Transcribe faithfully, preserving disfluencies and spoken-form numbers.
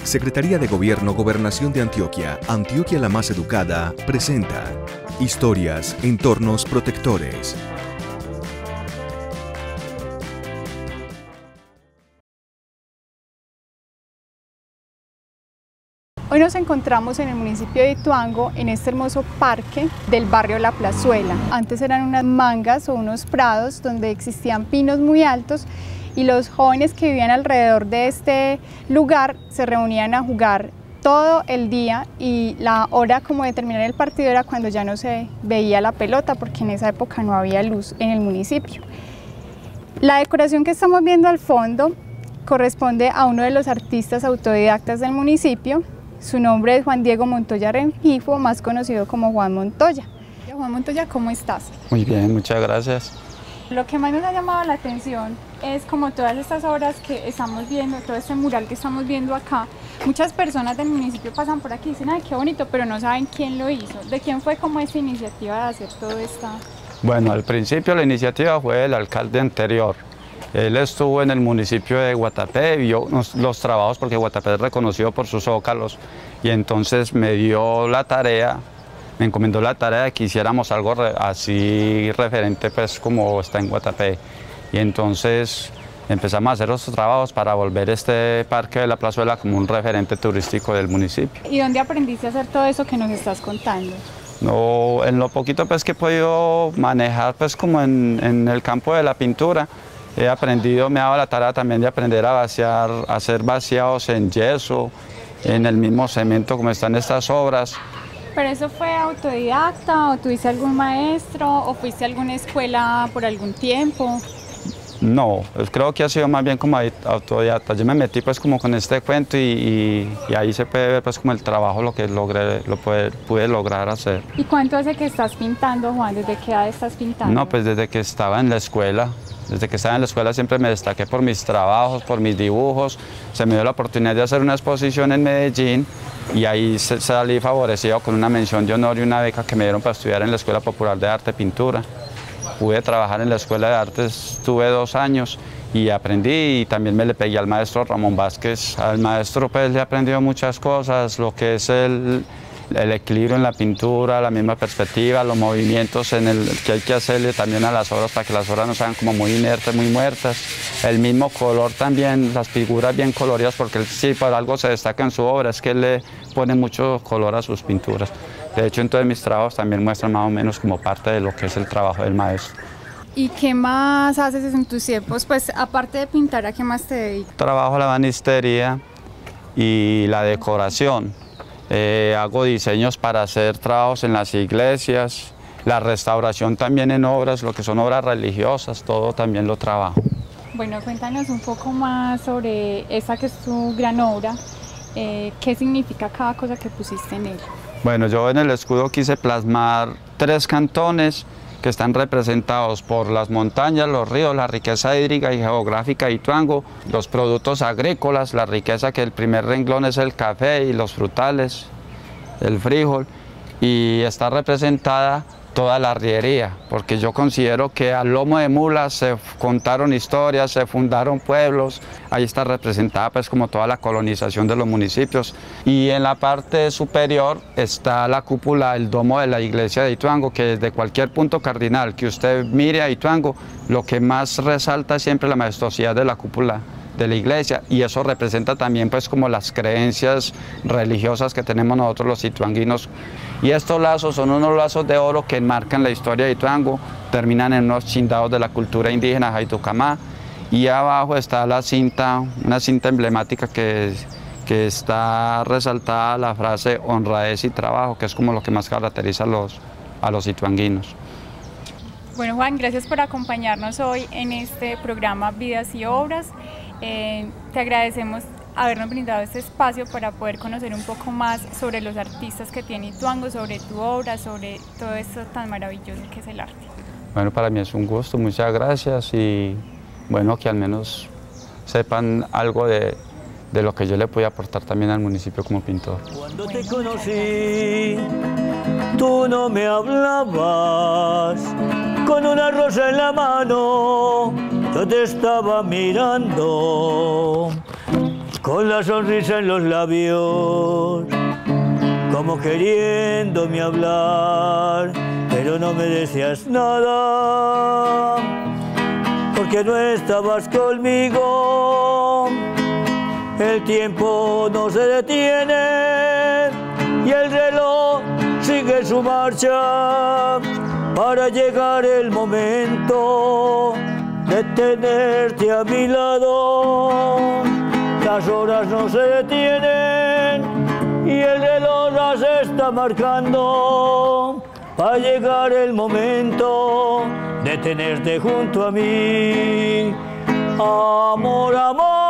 Secretaría de Gobierno, Gobernación de Antioquia, Antioquia la más educada, presenta Historias, Entornos Protectores. Hoy nos encontramos en el municipio de Ituango, en este hermoso parque del barrio La Plazuela. Antes eran unas mangas o unos prados donde existían pinos muy altos y los jóvenes que vivían alrededor de este lugar se reunían a jugar todo el día, y la hora como de terminar el partido era cuando ya no se veía la pelota, porque en esa época no había luz en el municipio. La decoración que estamos viendo al fondo corresponde a uno de los artistas autodidactas del municipio. Su nombre es Juan Diego Montoya Rengifo, más conocido como Juan Montoya. Juan Montoya, ¿cómo estás? Muy bien, muchas gracias. Lo que más nos ha llamado la atención es como todas estas obras que estamos viendo, todo este mural que estamos viendo acá. Muchas personas del municipio pasan por aquí y dicen, ay, qué bonito, pero no saben quién lo hizo. ¿De quién fue como esta iniciativa de hacer todo esto? Bueno, al principio la iniciativa fue del alcalde anterior. Él estuvo en el municipio de Guatapé, vio los, los trabajos, porque Guatapé es reconocido por sus zócalos, y entonces me dio la tarea, me encomendó la tarea de que hiciéramos algo re, así referente pues como está en Guatapé. Y entonces empezamos a hacer los trabajos para volver este parque de La Plazuela como un referente turístico del municipio. ¿Y dónde aprendiste a hacer todo eso que nos estás contando? No, en lo poquito pues que he podido manejar pues como en, en el campo de la pintura, he aprendido, me ha dado la tarea también de aprender a vaciar, a hacer vaciados en yeso, en el mismo cemento como están estas obras. ¿Pero eso fue autodidacta o tuviste algún maestro o fuiste a alguna escuela por algún tiempo? No, creo que ha sido más bien como autodidacta. Yo me metí pues como con este cuento y, y, y ahí se puede ver pues como el trabajo, lo que logré, lo pude, pude lograr hacer. ¿Y cuánto hace que estás pintando, Juan? ¿Desde qué edad estás pintando? No, pues desde que estaba en la escuela. Desde que estaba en la escuela siempre me destaqué por mis trabajos, por mis dibujos. Se me dio la oportunidad de hacer una exposición en Medellín y ahí salí favorecido con una mención de honor y una beca que me dieron para estudiar en la Escuela Popular de Arte y Pintura. Pude trabajar en la Escuela de Artes, estuve dos años y aprendí, y también me le pegué al maestro Ramón Vázquez. Al maestro pues le he aprendido muchas cosas, lo que es el, el equilibrio en la pintura, la misma perspectiva, los movimientos en el, que hay que hacerle también a las obras para que las obras no sean como muy inertes, muy muertas. El mismo color también, las figuras bien coloridas, porque él, sí, por algo se destaca en su obra, es que él le pone mucho color a sus pinturas. De hecho, entonces mis trabajos también muestran más o menos como parte de lo que es el trabajo del maestro. ¿Y qué más haces en tus tiempos? Pues aparte de pintar, ¿a qué más te dedicas? Trabajo la banistería y la decoración. Eh, hago diseños para hacer trabajos en las iglesias, la restauración también en obras, lo que son obras religiosas, todo también lo trabajo. Bueno, cuéntanos un poco más sobre esa que es tu gran obra. Eh, ¿Qué significa cada cosa que pusiste en ella? Bueno, yo en el escudo quise plasmar tres cantones que están representados por las montañas, los ríos, la riqueza hídrica y geográfica de Ituango, los productos agrícolas, la riqueza, que el primer renglón es el café y los frutales, el frijol, y está representada toda la arriería, porque yo considero que al lomo de mulas se contaron historias, se fundaron pueblos. Ahí está representada pues como toda la colonización de los municipios, y en la parte superior está la cúpula, el domo de la iglesia de Ituango, que desde cualquier punto cardinal que usted mire a Ituango, lo que más resalta es siempre la majestuosidad de la cúpula de la iglesia, y eso representa también pues como las creencias religiosas que tenemos nosotros los ituanguinos. Y estos lazos son unos lazos de oro que enmarcan la historia de Ituango, terminan en unos chindados de la cultura indígena Jaytucamá, y abajo está la cinta, una cinta emblemática que, que está resaltada la frase honradez y trabajo, que es como lo que más caracteriza a los, a los ituanguinos. Bueno, Juan, gracias por acompañarnos hoy en este programa Vidas y Obras. Eh, te agradecemos habernos brindado este espacio para poder conocer un poco más sobre los artistas que tiene Ituango, sobre tu obra, sobre todo esto tan maravilloso que es el arte. Bueno, para mí es un gusto, muchas gracias, y bueno, que al menos sepan algo de, de lo que yo le puedo aportar también al municipio como pintor. Cuando te conocí, tú no me hablabas, con una rosa en la mano, yo te estaba mirando. con la sonrisa en los labios, como queriéndome hablar, pero no me decías nada, porque no estabas conmigo. El tiempo no se detiene y el reloj sigue su marcha para llegar el momento de tenerte a mi lado. Las horas no se detienen y el reloj las está marcando para llegar el momento de tenerte junto a mí. Amor, amor.